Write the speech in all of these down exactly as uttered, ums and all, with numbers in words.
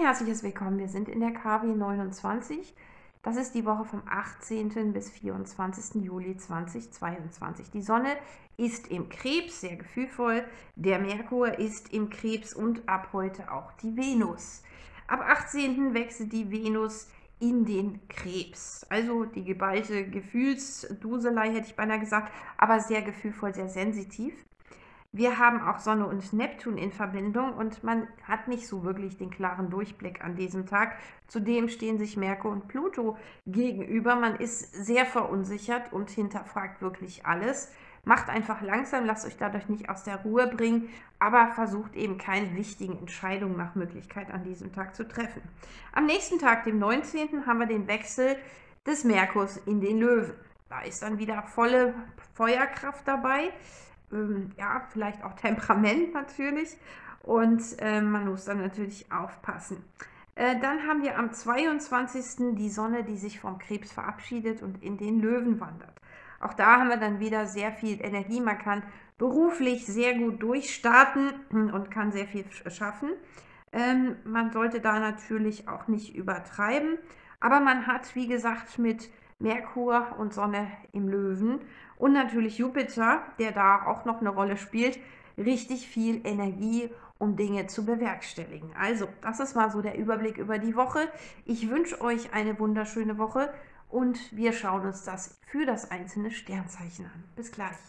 herzliches Willkommen. Wir sind in der K W neunundzwanzig. Das ist die Woche vom achtzehnten bis vierundzwanzigsten Juli zweitausendzweiundzwanzig. Die Sonne ist im Krebs, sehr gefühlvoll. Der Merkur ist im Krebs und ab heute auch die Venus. Ab achtzehnten wechselt die Venus in den Krebs. Also die geballte Gefühlsduselei, hätte ich beinahe gesagt, aber sehr gefühlvoll, sehr sensitiv. Wir haben auch Sonne und Neptun in Verbindung und man hat nicht so wirklich den klaren Durchblick an diesem Tag. Zudem stehen sich Merkur und Pluto gegenüber. Man ist sehr verunsichert und hinterfragt wirklich alles. Macht einfach langsam, lasst euch dadurch nicht aus der Ruhe bringen, aber versucht eben keine wichtigen Entscheidungen nach Möglichkeit an diesem Tag zu treffen. Am nächsten Tag, dem neunzehnten, haben wir den Wechsel des Merkurs in den Löwen. Da ist dann wieder volle Feuerkraft dabei. Ähm, ja, vielleicht auch Temperament natürlich, und äh, man muss dann natürlich aufpassen. Äh, dann haben wir am zweiundzwanzigsten die Sonne, die sich vom Krebs verabschiedet und in den Löwen wandert. Auch da haben wir dann wieder sehr viel Energie. Man kann beruflich sehr gut durchstarten und kann sehr viel schaffen. Ähm, man sollte da natürlich auch nicht übertreiben, aber man hat, wie gesagt, mit Merkur und Sonne im Löwen und natürlich Jupiter, der da auch noch eine Rolle spielt, richtig viel Energie, um Dinge zu bewerkstelligen. Also, das ist mal so der Überblick über die Woche. Ich wünsche euch eine wunderschöne Woche und wir schauen uns das für das einzelne Sternzeichen an. Bis gleich.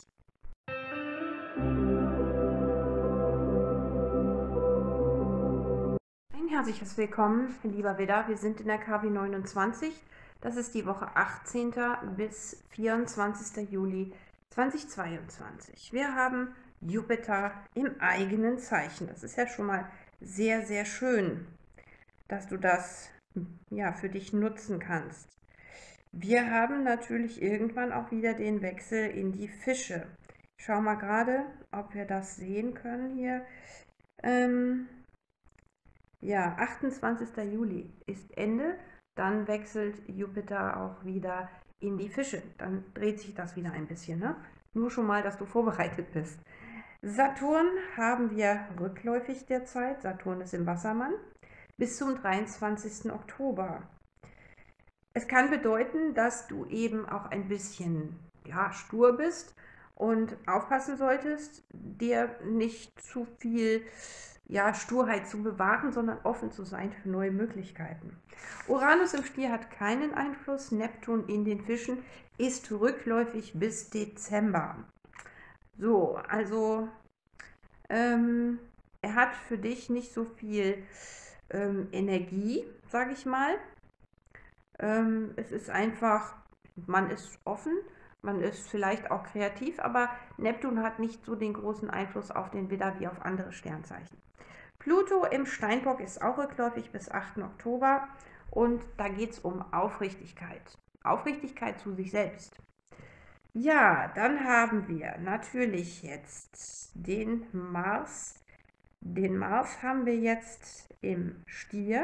Ein herzliches Willkommen, lieber Widder. Wir sind in der K W neunundzwanzig. Das ist die Woche achtzehnten bis vierundzwanzigsten Juli zweitausendzweiundzwanzig. Wir haben Jupiter im eigenen Zeichen. Das ist ja schon mal sehr, sehr schön, dass du das ja für dich nutzen kannst. Wir haben natürlich irgendwann auch wieder den Wechsel in die Fische. Ich schau mal gerade, ob wir das sehen können hier. Ähm, ja, achtundzwanzigsten Juli ist Ende. Dann wechselt Jupiter auch wieder in die Fische. Dann dreht sich das wieder ein bisschen, ne? Nur schon mal, dass du vorbereitet bist. Saturn haben wir rückläufig derzeit. Saturn ist im Wassermann bis zum dreiundzwanzigsten Oktober. Es kann bedeuten, dass du eben auch ein bisschen ja, stur bist und aufpassen solltest, dir nicht zu viel ja, Sturheit zu bewahren, sondern offen zu sein für neue Möglichkeiten. Uranus im Stier hat keinen Einfluss. Neptun in den Fischen ist rückläufig bis Dezember. So, also ähm, er hat für dich nicht so viel ähm, Energie, sage ich mal. Ähm, es ist einfach, man ist offen, man ist vielleicht auch kreativ, aber Neptun hat nicht so den großen Einfluss auf den Widder wie auf andere Sternzeichen. Pluto im Steinbock ist auch rückläufig bis achten Oktober und da geht es um Aufrichtigkeit. Aufrichtigkeit zu sich selbst. Ja, dann haben wir natürlich jetzt den Mars. Den Mars haben wir jetzt im Stier.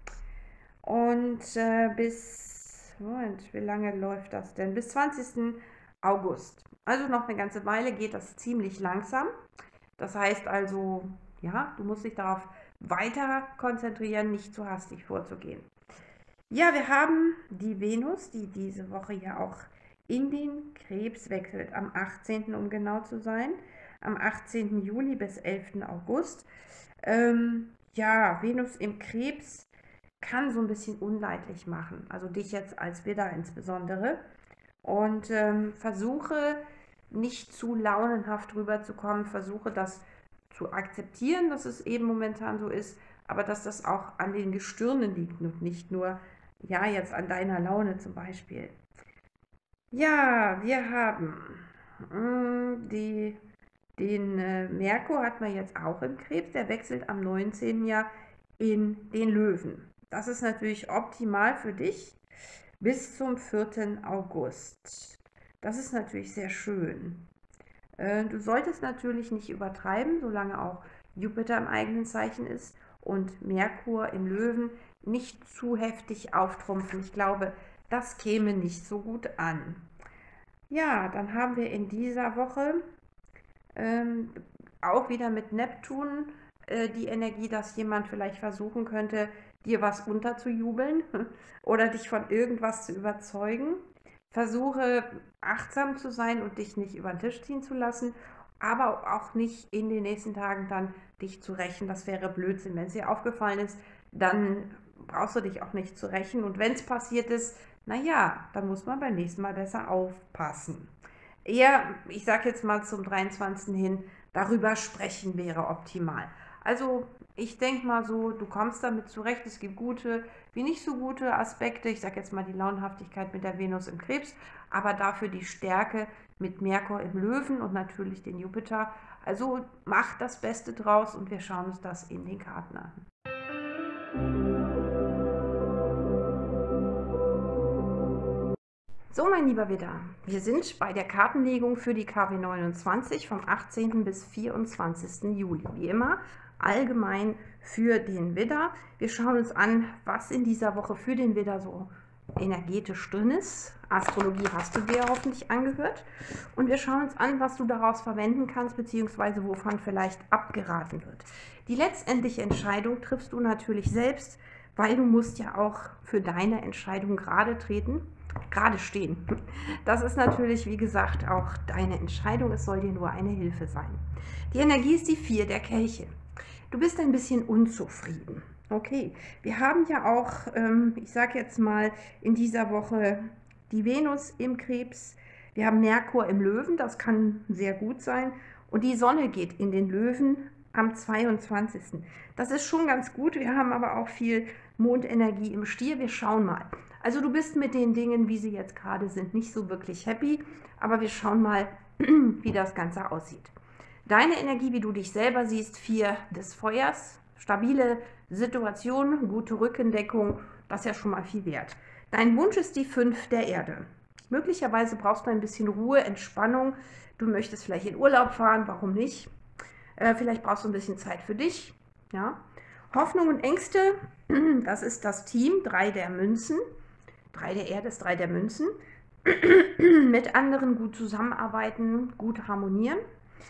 Und äh, bis, Moment, wie lange läuft das denn? Bis zwanzigsten August. Also noch eine ganze Weile geht das ziemlich langsam. Das heißt also, ja, du musst dich darauf weiter konzentrieren, nicht zu hastig vorzugehen. Ja, wir haben die Venus, die diese Woche ja auch in den Krebs wechselt, am achtzehnten um genau zu sein, am achtzehnten Juli bis elften August. Ähm, ja, Venus im Krebs kann so ein bisschen unleidlich machen, also dich jetzt als Widder insbesondere. Und ähm, versuche nicht zu launenhaft rüberzukommen, versuche das zu akzeptieren, dass es eben momentan so ist, aber dass das auch an den Gestirnen liegt und nicht nur, ja, jetzt an deiner Laune zum Beispiel. Ja, wir haben mh, die, den äh, Merkur hat man jetzt auch im Krebs, der wechselt am neunzehnten Jahr in den Löwen. Das ist natürlich optimal für dich bis zum vierten August. Das ist natürlich sehr schön. Äh, du solltest natürlich nicht übertreiben, solange auch Jupiter im eigenen Zeichen ist und Merkur im Löwen, nicht zu heftig auftrumpfen. Ich glaube, das käme nicht so gut an. Ja, dann haben wir in dieser Woche ähm, auch wieder mit Neptun äh, die Energie, dass jemand vielleicht versuchen könnte, dir was unterzujubeln oder dich von irgendwas zu überzeugen. Versuche achtsam zu sein und dich nicht über den Tisch ziehen zu lassen, aber auch nicht in den nächsten Tagen dann dich zu rächen. Das wäre Blödsinn. Wenn es dir aufgefallen ist, dann brauchst du dich auch nicht zu rächen. Und wenn es passiert ist, naja, dann muss man beim nächsten Mal besser aufpassen. Eher, ich sage jetzt mal zum dreiundzwanzigsten hin, darüber sprechen wäre optimal. Also ich denke mal so, du kommst damit zurecht. Es gibt gute wie nicht so gute Aspekte. Ich sage jetzt mal die Launenhaftigkeit mit der Venus im Krebs, aber dafür die Stärke mit Merkur im Löwen und natürlich den Jupiter. Also mach das Beste draus und wir schauen uns das in den Karten an. So, mein lieber Widder, wir sind bei der Kartenlegung für die K W neunundzwanzig vom achtzehnten bis vierundzwanzigsten Juli. Wie immer allgemein für den Widder. Wir schauen uns an, was in dieser Woche für den Widder so energetisch drin ist. Astrologie hast du dir hoffentlich angehört. Und wir schauen uns an, was du daraus verwenden kannst, beziehungsweise wovon vielleicht abgeraten wird. Die letztendliche Entscheidung triffst du natürlich selbst, weil du musst ja auch für deine Entscheidung gerade treten. Gerade stehen. Das ist natürlich, wie gesagt, auch deine Entscheidung. Es soll dir nur eine Hilfe sein. Die Energie ist die vier der Kelche. Du bist ein bisschen unzufrieden. Okay, wir haben ja auch, ähm, ich sage jetzt mal, in dieser Woche die Venus im Krebs. Wir haben Merkur im Löwen, das kann sehr gut sein. Und die Sonne geht in den Löwen am zweiundzwanzigsten Das ist schon ganz gut. Wir haben aber auch viel Mondenergie im Stier. Wir schauen mal. Also du bist mit den Dingen, wie sie jetzt gerade sind, nicht so wirklich happy. Aber wir schauen mal, wie das Ganze aussieht. Deine Energie, wie du dich selber siehst, vier des Feuers. Stabile Situation, gute Rückendeckung, das ist ja schon mal viel wert. Dein Wunsch ist die fünf der Erde. Möglicherweise brauchst du ein bisschen Ruhe, Entspannung. Du möchtest vielleicht in Urlaub fahren, warum nicht? Äh, vielleicht brauchst du ein bisschen Zeit für dich. Ja? Hoffnung und Ängste, das ist das Team, drei der Münzen. Drei der Erde ist drei der Münzen. Mit anderen gut zusammenarbeiten, gut harmonieren.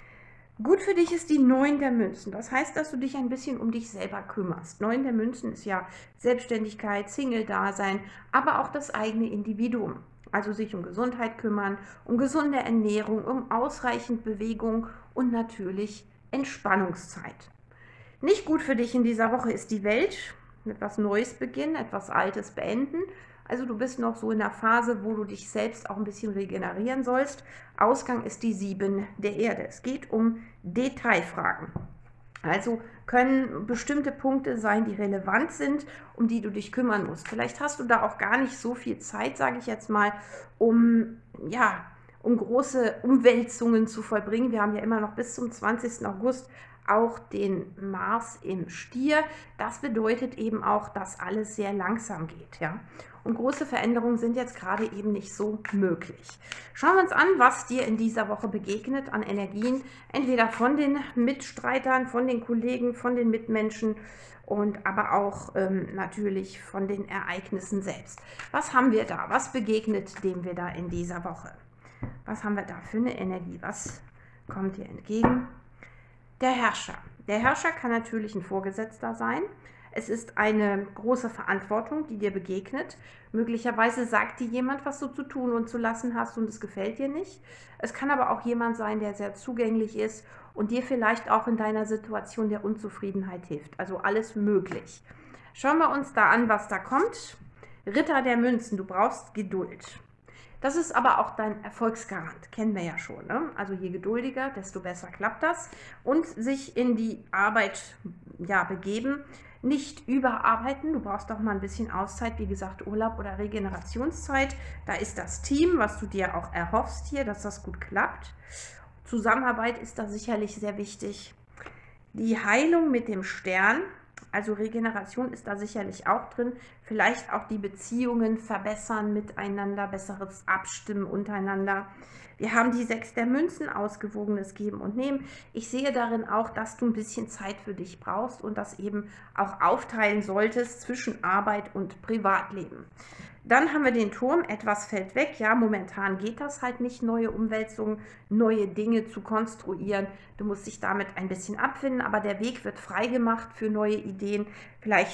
Gut für dich ist die neun der Münzen. Das heißt, dass du dich ein bisschen um dich selber kümmerst. neun der Münzen ist ja Selbstständigkeit, Single-Dasein, aber auch das eigene Individuum. Also sich um Gesundheit kümmern, um gesunde Ernährung, um ausreichend Bewegung und natürlich Entspannungszeit. Nicht gut für dich in dieser Woche ist die Welt. Etwas Neues beginnen, etwas Altes beenden. Also du bist noch so in der Phase, wo du dich selbst auch ein bisschen regenerieren sollst. Ausgang ist die sieben der Erde. Es geht um Detailfragen. Also können bestimmte Punkte sein, die relevant sind, um die du dich kümmern musst. Vielleicht hast du da auch gar nicht so viel Zeit, sage ich jetzt mal, um, ja, um große Umwälzungen zu vollbringen. Wir haben ja immer noch bis zum zwanzigsten August auch den Mars im Stier. Das bedeutet eben auch, dass alles sehr langsam geht. Ja? Und große Veränderungen sind jetzt gerade eben nicht so möglich. Schauen wir uns an, was dir in dieser Woche begegnet an Energien, entweder von den Mitstreitern, von den Kollegen, von den Mitmenschen und aber auch ähm, natürlich von den Ereignissen selbst. Was haben wir da? Was begegnet dem wir da in dieser Woche? Was haben wir da für eine Energie? Was kommt dir entgegen? Der Herrscher. Der Herrscher kann natürlich ein Vorgesetzter sein. Es ist eine große Verantwortung, die dir begegnet. Möglicherweise sagt dir jemand, was du zu tun und zu lassen hast und es gefällt dir nicht. Es kann aber auch jemand sein, der sehr zugänglich ist und dir vielleicht auch in deiner Situation der Unzufriedenheit hilft. Also alles möglich. Schauen wir uns da an, was da kommt. Ritter der Münzen, du brauchst Geduld. Das ist aber auch dein Erfolgsgarant, kennen wir ja schon. Ne? Also je geduldiger, desto besser klappt das. Und sich in die Arbeit ja, begeben, nicht überarbeiten. Du brauchst doch mal ein bisschen Auszeit, wie gesagt, Urlaub oder Regenerationszeit. Da ist das Team, was du dir auch erhoffst hier, dass das gut klappt. Zusammenarbeit ist da sicherlich sehr wichtig. Die Heilung mit dem Stern. Also Regeneration ist da sicherlich auch drin. Vielleicht auch die Beziehungen verbessern miteinander, besseres Abstimmen untereinander. Wir haben die sechs der Münzen, ausgewogenes Geben und Nehmen. Ich sehe darin auch, dass du ein bisschen Zeit für dich brauchst und das eben auch aufteilen solltest zwischen Arbeit und Privatleben. Dann haben wir den Turm, etwas fällt weg. Ja, momentan geht das halt nicht, neue Umwälzungen, neue Dinge zu konstruieren. Du musst dich damit ein bisschen abfinden, aber der Weg wird freigemacht für neue Ideen. Vielleicht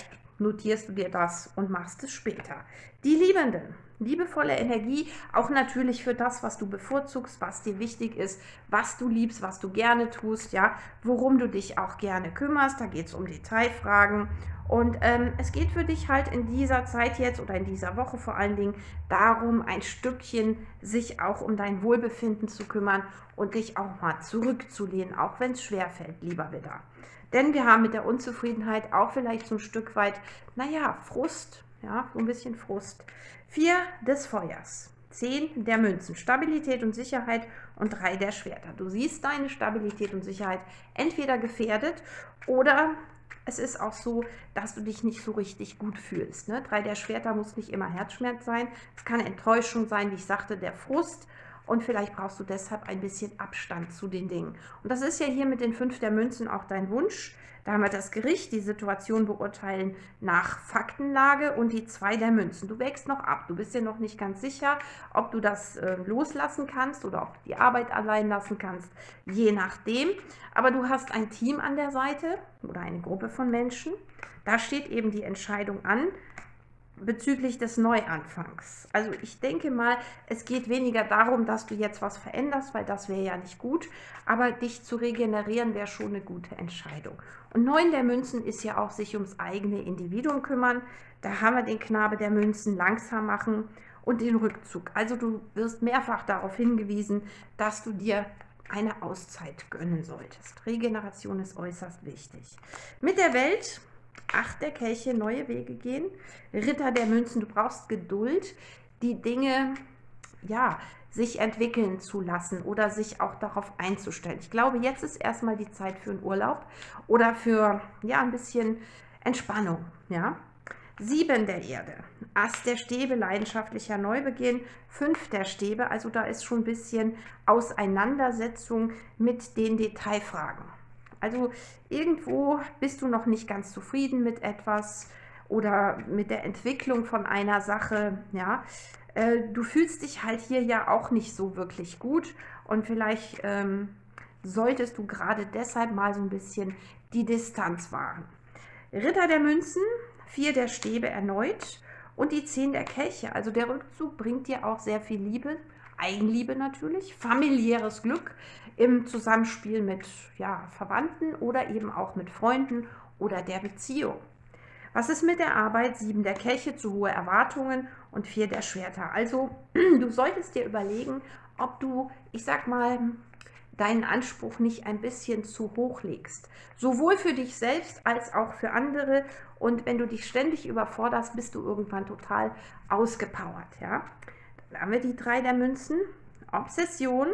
notierst du dir das und machst es später. Die Liebenden, liebevolle Energie, auch natürlich für das, was du bevorzugst, was dir wichtig ist, was du liebst, was du gerne tust, ja, worum du dich auch gerne kümmerst. Da geht es um Detailfragen. Und ähm, es geht für dich halt in dieser Zeit jetzt oder in dieser Woche vor allen Dingen darum, ein Stückchen sich auch um dein Wohlbefinden zu kümmern und dich auch mal zurückzulehnen, auch wenn es schwerfällt, lieber Widder. Denn wir haben mit der Unzufriedenheit auch vielleicht so ein Stück weit, naja, Frust, ja, so ein bisschen Frust. Vier des Feuers, zehn der Münzen, Stabilität und Sicherheit und drei der Schwerter. Du siehst deine Stabilität und Sicherheit entweder gefährdet oder es ist auch so, dass du dich nicht so richtig gut fühlst. Ne? Drei der Schwerter muss nicht immer Herzschmerz sein. Es kann Enttäuschung sein, wie ich sagte, der Frust. Und vielleicht brauchst du deshalb ein bisschen Abstand zu den Dingen. Und das ist ja hier mit den fünf der Münzen auch dein Wunsch. Da haben wir das Gericht, die Situation beurteilen nach Faktenlage und die zwei der Münzen. Du wägst noch ab. Du bist dir noch nicht ganz sicher, ob du das äh, loslassen kannst oder ob du die Arbeit allein lassen kannst, je nachdem. Aber du hast ein Team an der Seite oder eine Gruppe von Menschen. Da steht eben die Entscheidung an bezüglich des Neuanfangs. Also ich denke mal, es geht weniger darum, dass du jetzt was veränderst, weil das wäre ja nicht gut, aber dich zu regenerieren wäre schon eine gute Entscheidung. Und neun der Münzen ist ja auch sich ums eigene Individuum kümmern. Da haben wir den Knabe der Münzen, langsam machen und den Rückzug. Also du wirst mehrfach darauf hingewiesen, dass du dir eine Auszeit gönnen solltest. Regeneration ist äußerst wichtig. Mit der Welt, acht der Kelche, neue Wege gehen. Ritter der Münzen, du brauchst Geduld, die Dinge, ja, sich entwickeln zu lassen oder sich auch darauf einzustellen. Ich glaube, jetzt ist erstmal die Zeit für einen Urlaub oder für, ja, ein bisschen Entspannung, ja. Sieben der Erde, Ass der Stäbe, leidenschaftlicher Neubeginn, fünf der Stäbe, also da ist schon ein bisschen Auseinandersetzung mit den Detailfragen. Also irgendwo bist du noch nicht ganz zufrieden mit etwas oder mit der Entwicklung von einer Sache, ja. Äh, du fühlst dich halt hier ja auch nicht so wirklich gut und vielleicht ähm, solltest du gerade deshalb mal so ein bisschen die Distanz wahren. Ritter der Münzen, vier der Stäbe erneut und die zehn der Kelche. Also der Rückzug bringt dir auch sehr viel Liebe, Eigenliebe natürlich, familiäres Glück im Zusammenspiel mit, ja, Verwandten oder eben auch mit Freunden oder der Beziehung. Was ist mit der Arbeit? Sieben der Kelche, zu hohe Erwartungen und vier der Schwerter. Also du solltest dir überlegen, ob du, ich sag mal, deinen Anspruch nicht ein bisschen zu hoch legst. Sowohl für dich selbst als auch für andere. Und wenn du dich ständig überforderst, bist du irgendwann total ausgepowert. Ja? Dann haben wir die drei der Münzen, Obsession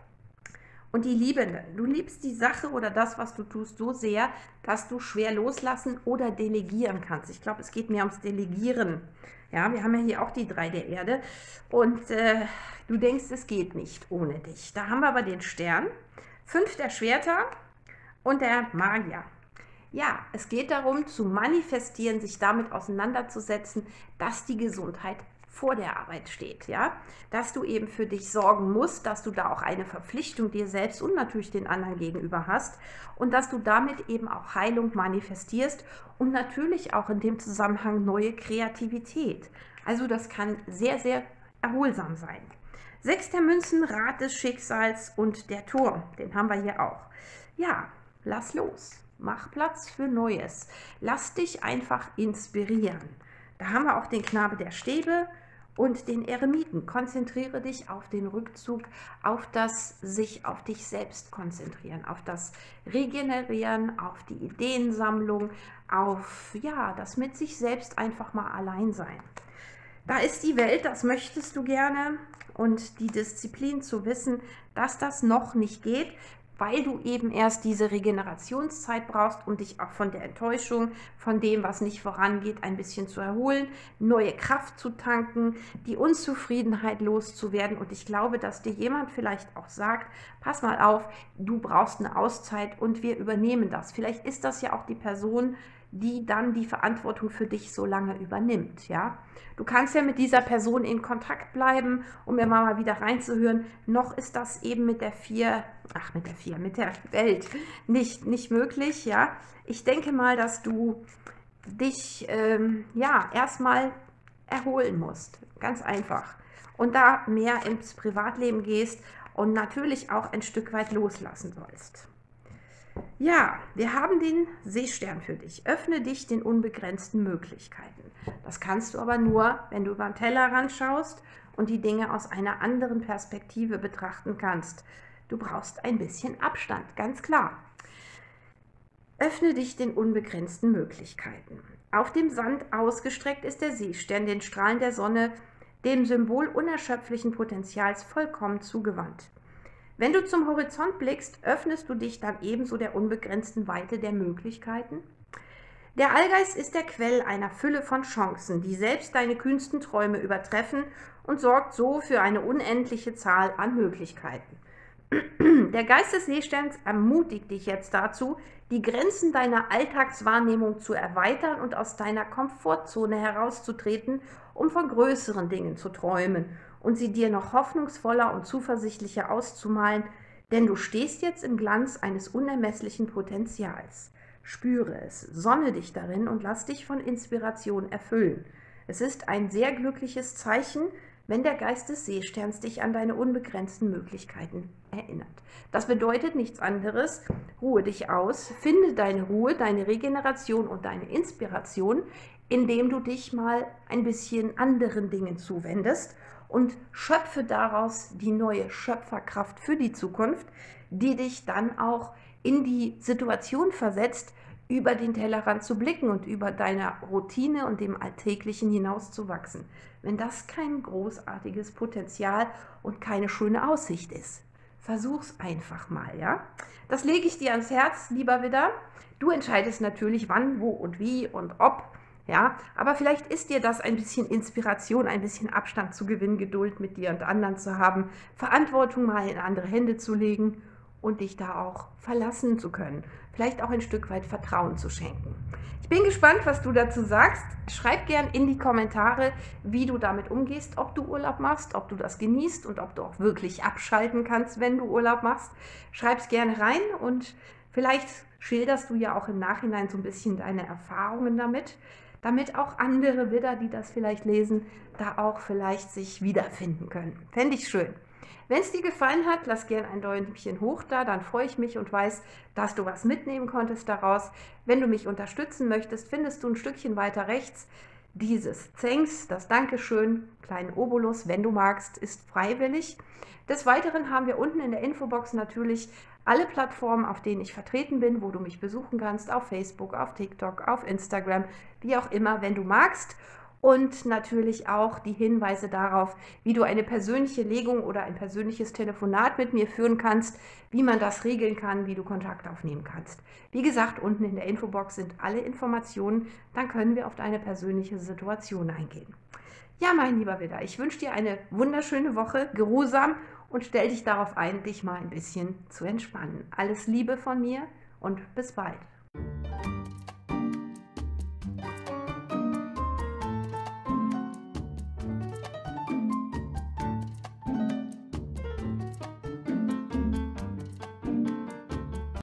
und die Liebenden. Du liebst die Sache oder das, was du tust, so sehr, dass du schwer loslassen oder delegieren kannst. Ich glaube, es geht mehr ums Delegieren. Ja, wir haben ja hier auch die drei der Erde und äh, du denkst, es geht nicht ohne dich. Da haben wir aber den Stern, fünf der Schwerter und der Magier. Ja, es geht darum, zu manifestieren, sich damit auseinanderzusetzen, dass die Gesundheit vor der Arbeit steht, ja, dass du eben für dich sorgen musst, dass du da auch eine Verpflichtung dir selbst und natürlich den anderen gegenüber hast und dass du damit eben auch Heilung manifestierst und natürlich auch in dem Zusammenhang neue Kreativität. Also das kann sehr, sehr erholsam sein. Sechs der Münzen, Rat des Schicksals und der Turm, den haben wir hier auch. Ja, lass los, mach Platz für Neues, lass dich einfach inspirieren. Da haben wir auch den Knabe der Stäbe und den Eremiten. Konzentriere dich auf den Rückzug, auf das sich auf dich selbst konzentrieren, auf das Regenerieren, auf die Ideensammlung, auf, ja, das mit sich selbst einfach mal allein sein. Da ist die Welt, das möchtest du gerne und die Disziplin zu wissen, dass das noch nicht geht, weil du eben erst diese Regenerationszeit brauchst, um dich auch von der Enttäuschung, von dem, was nicht vorangeht, ein bisschen zu erholen, neue Kraft zu tanken, die Unzufriedenheit loszuwerden. Und ich glaube, dass dir jemand vielleicht auch sagt, pass mal auf, du brauchst eine Auszeit und wir übernehmen das. Vielleicht ist das ja auch die Person, die dann die Verantwortung für dich so lange übernimmt, ja. Du kannst ja mit dieser Person in Kontakt bleiben, um immer mal wieder reinzuhören. Noch ist das eben mit der vier, ach mit der vier, mit der Welt nicht, nicht möglich, ja. Ich denke mal, dass du dich ähm, ja erstmal erholen musst. Ganz einfach. Und da mehr ins Privatleben gehst und natürlich auch ein Stück weit loslassen sollst. Ja, wir haben den Seestern für dich. Öffne dich den unbegrenzten Möglichkeiten. Das kannst du aber nur, wenn du über den Tellerrand schaust und die Dinge aus einer anderen Perspektive betrachten kannst. Du brauchst ein bisschen Abstand, ganz klar. Öffne dich den unbegrenzten Möglichkeiten. Auf dem Sand ausgestreckt ist der Seestern den Strahlen der Sonne, dem Symbol unerschöpflichen Potenzials, vollkommen zugewandt. Wenn du zum Horizont blickst, öffnest du dich dann ebenso der unbegrenzten Weite der Möglichkeiten. Der Allgeist ist der Quell einer Fülle von Chancen, die selbst deine kühnsten Träume übertreffen und sorgt so für eine unendliche Zahl an Möglichkeiten. Der Geist des Seesterns ermutigt dich jetzt dazu, die Grenzen deiner Alltagswahrnehmung zu erweitern und aus deiner Komfortzone herauszutreten, um von größeren Dingen zu träumen und sie dir noch hoffnungsvoller und zuversichtlicher auszumalen, denn du stehst jetzt im Glanz eines unermesslichen Potenzials. Spüre es, sonne dich darin und lass dich von Inspiration erfüllen. Es ist ein sehr glückliches Zeichen, wenn der Geist des Seesterns dich an deine unbegrenzten Möglichkeiten erinnert. Das bedeutet nichts anderes, ruhe dich aus, finde deine Ruhe, deine Regeneration und deine Inspiration, indem du dich mal ein bisschen anderen Dingen zuwendest und schöpfe daraus die neue Schöpferkraft für die Zukunft, die dich dann auch in die Situation versetzt, über den Tellerrand zu blicken und über deiner Routine und dem Alltäglichen hinaus zu wachsen. Wenn das kein großartiges Potenzial und keine schöne Aussicht ist. Versuch's einfach mal, ja? Das lege ich dir ans Herz, lieber Widder. Du entscheidest natürlich, wann, wo und wie und ob, ja? Aber vielleicht ist dir das ein bisschen Inspiration, ein bisschen Abstand zu gewinnen, Geduld mit dir und anderen zu haben, Verantwortung mal in andere Hände zu legen und dich da auch verlassen zu können. Vielleicht auch ein Stück weit Vertrauen zu schenken. Ich bin gespannt, was du dazu sagst. Schreib gern in die Kommentare, wie du damit umgehst, ob du Urlaub machst, ob du das genießt und ob du auch wirklich abschalten kannst, wenn du Urlaub machst. Schreib es gerne rein und vielleicht schilderst du ja auch im Nachhinein so ein bisschen deine Erfahrungen damit, damit auch andere Widder, die das vielleicht lesen, da auch vielleicht sich wiederfinden können. Fände ich schön. Wenn es dir gefallen hat, lass gerne ein Däumchen hoch da, dann freue ich mich und weiß, dass du was mitnehmen konntest daraus. Wenn du mich unterstützen möchtest, findest du ein Stückchen weiter rechts dieses Thanks, das Dankeschön, kleinen Obolus, wenn du magst, ist freiwillig. Des Weiteren haben wir unten in der Infobox natürlich alle Plattformen, auf denen ich vertreten bin, wo du mich besuchen kannst, auf Facebook, auf TikTok, auf Instagram, wie auch immer, wenn du magst. Und natürlich auch die Hinweise darauf, wie du eine persönliche Legung oder ein persönliches Telefonat mit mir führen kannst, wie man das regeln kann, wie du Kontakt aufnehmen kannst. Wie gesagt, unten in der Infobox sind alle Informationen, dann können wir auf deine persönliche Situation eingehen. Ja, mein lieber Widder, ich wünsche dir eine wunderschöne Woche, geruhsam und stell dich darauf ein, dich mal ein bisschen zu entspannen. Alles Liebe von mir und bis bald.